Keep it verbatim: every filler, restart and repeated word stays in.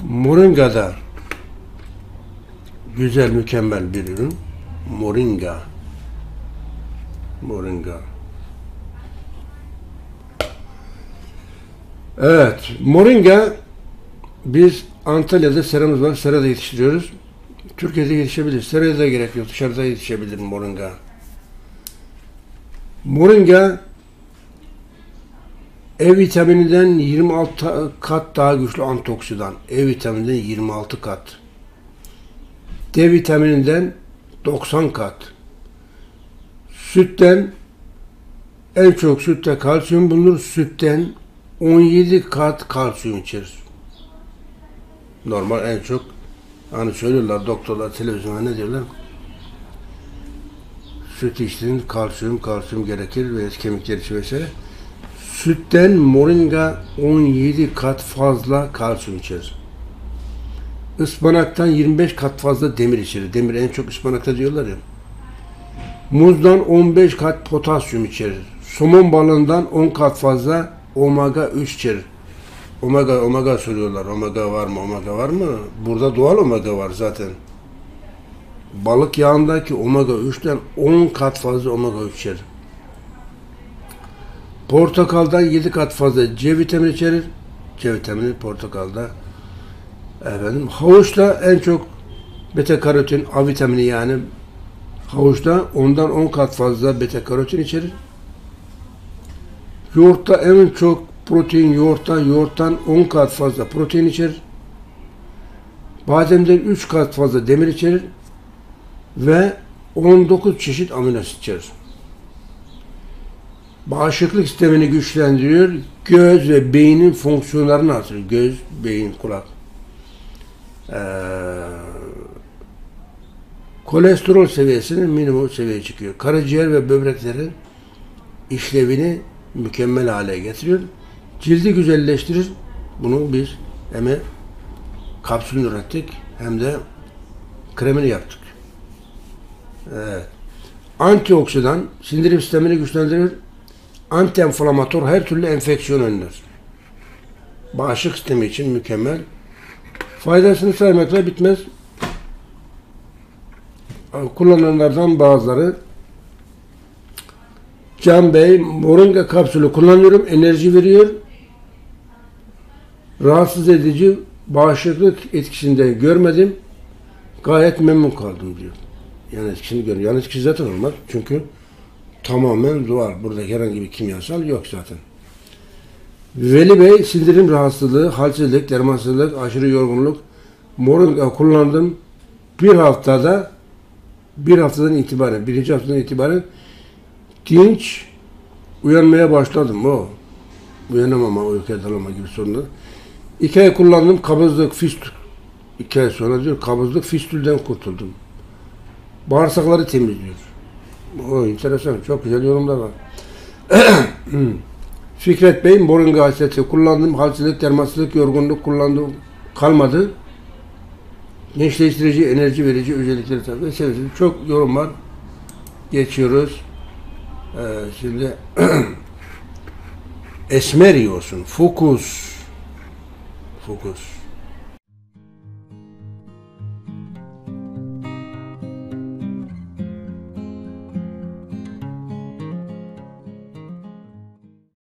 Moringa'da güzel, mükemmel bir ürün. Moringa. Moringa. Evet, moringa biz Antalya'da seramız var, serada yetiştiriyoruz. Türkiye'de yetişebilir, seraya da gerek yok, dışarıda yetişebilir moringa. Moringa E vitamininden yirmi altı kat daha güçlü antioksidan. E vitamininden yirmi altı kat. D vitamininden doksan kat. Sütten en çok sütte kalsiyum bulunur. Sütten on yedi kat kalsiyum içerir. Normal en çok hani söylüyorlar doktorlar televizyonda ne diyorlar? Süt içtiğin kalsiyum kalsiyum gerekir ve kemikler için vesaire. Sütten moringa on yedi kat fazla kalsiyum içerir. Ispanaktan yirmi beş kat fazla demir içerir. Demir en çok ıspanakta diyorlar ya. Muzdan on beş kat potasyum içerir. Somon balığından on kat fazla omega üç içerir. Omega omega soruyorlar. Omega var mı? Omega var mı? Burada doğal omega var zaten. Balık yağındaki omega üçten on kat fazla omega üç içerir. Portakaldan yedi kat fazla C vitamini içerir. C vitamini portakalda. Efendim, havuçta en çok beta karotin, A vitamini yani havuçta ondan on kat fazla beta karotin içerir. Yoğurtta en çok protein yoğurtta, yoğurttan on kat fazla protein içerir. Bademden üç kat fazla demir içerir ve on dokuz çeşit amino asit içerir. Bağışıklık sistemini güçlendiriyor. Göz ve beynin fonksiyonlarını artırır. Göz, beyin, kulak. Ee, kolesterol seviyesinin minimum seviyeye çıkıyor. Karaciğer ve böbreklerin işlevini mükemmel hale getiriyor. Cildi güzelleştirir. Bunu biz hem kapsülünü ürettik hem de kremini yaptık. Evet. Antioksidan sindirim sistemini güçlendirir. Anti-enflamatör her türlü enfeksiyon önler. Bağışıklık sistemi için mükemmel. Faydasını saymakla bitmez. Kullananlardan bazıları Can Bey, moringa kapsülü kullanıyorum, enerji veriyor. Rahatsız edici bağışıklık etkisinden görmedim. Gayet memnun kaldım diyor. Yan etkisini görüyor. Yan etkisi zaten olmaz. Çünkü tamamen doğal. Burada herhangi bir kimyasal yok zaten. Veli Bey, sindirim rahatsızlığı, halsizlik, dermansızlık, aşırı yorgunluk. Moringa kullandım. Bir haftada bir haftadan itibaren, birinci haftadan itibaren dinç uyanmaya başladım. O uyanamama, uykuya dalama gibi sorunlar. İki ay kullandım. Kabızlık, fistül. İki ay sonra diyor kabızlık, fistülden kurtuldum. Bağırsakları temizliyor. O enteresan. Çok güzel yorumlar var. Fikret Bey, moringa hasreti kullandım. Halsizlik, dermansızlık, yorgunluk kullandım. Kalmadı. Gençleştirici, enerji verici özellikleri tabii. Çok yorum var. Geçiyoruz. Ee, şimdi esmer yiyorsun. Fokus. Fokus.